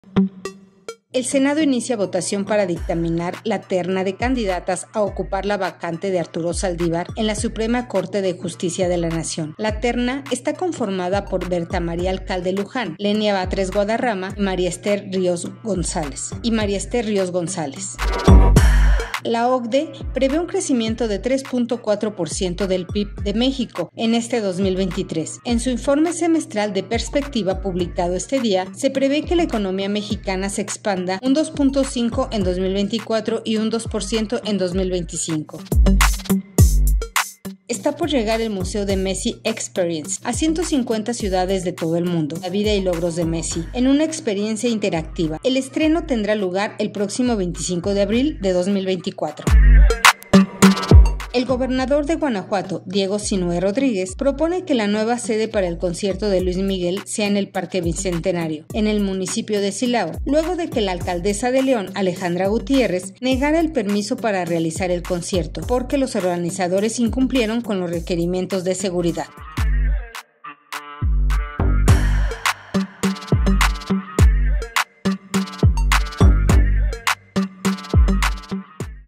El Senado inicia votación para dictaminar la terna de candidatas a ocupar la vacante de Arturo Saldívar en la Suprema Corte de Justicia de la Nación. La terna está conformada por Berta María Alcalde Luján, Lenia Batres Guadarrama y María Esther Ríos González. La OCDE prevé un crecimiento de 3.4% del PIB de México en este 2023. En su informe semestral de perspectiva publicado este día, se prevé que la economía mexicana se expanda un 2.5% en 2024 y un 2% en 2025. Está por llegar el Museo de Messi Experience a 150 ciudades de todo el mundo, la vida y logros de Messi, en una experiencia interactiva. El estreno tendrá lugar el próximo 25 de abril de 2024. El gobernador de Guanajuato, Diego Sinue Rodríguez, propone que la nueva sede para el concierto de Luis Miguel sea en el Parque Bicentenario, en el municipio de Silao, luego de que la alcaldesa de León, Alejandra Gutiérrez, negara el permiso para realizar el concierto, porque los organizadores incumplieron con los requerimientos de seguridad.